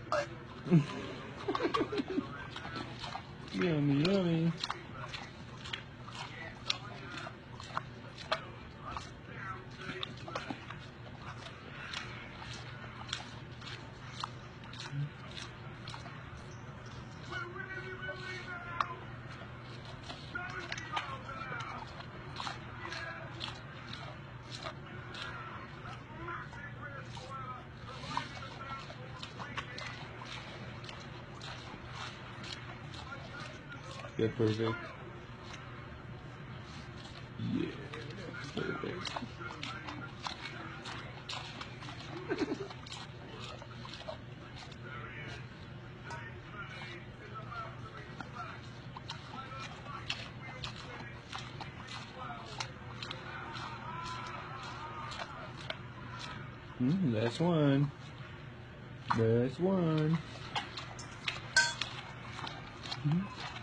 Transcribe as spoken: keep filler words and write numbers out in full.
Yummy, yummy. Yeah, perfect. Yeah, perfect. Mm, last one. Last one. Mm-hmm.